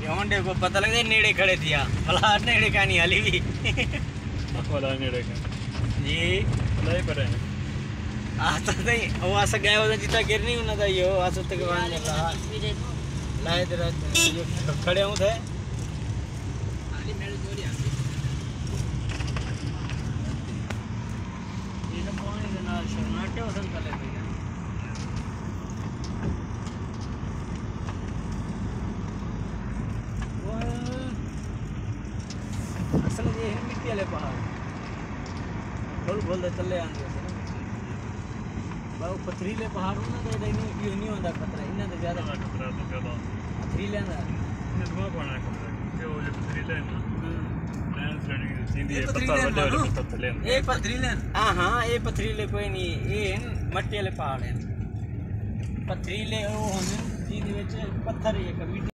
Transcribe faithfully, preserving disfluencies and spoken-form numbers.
होंडे को पता लगता है नेड़े खड़े थिया भला नेड़े का नहीं हाली भी भला नेड़े का जी भला ही पर है आता नहीं वो आसा गया होता जितना गिर नहीं होना था यो आसा तक वहाँ नहीं रहा लाए तेरा ये खड़े हूँ थे ये तो पानी के नाल शर्माटे वसन कर लेते हैं असल ये है मिट्टी वाले पहाड़ खोल खोल दे चले आएंगे बाबू पथरीले पहाड़ ना तो नहीं क्यों नहीं होता खतरा इन्हें तो ज़्यादा खतरा तो ज़्यादा पथरीले ना इन्हें धुआं पाना खतरा जो ये पथरीले है ना लैंड स्लाइडिंग सीधी है पत्थर वाले वाले पत्थर थले ये पथरीले हाँ हाँ ये पथरीले कोई नहीं ये मट्टी वाले पहाड़ हैं पथरीले वो होने सीधे पत्थर ये कभी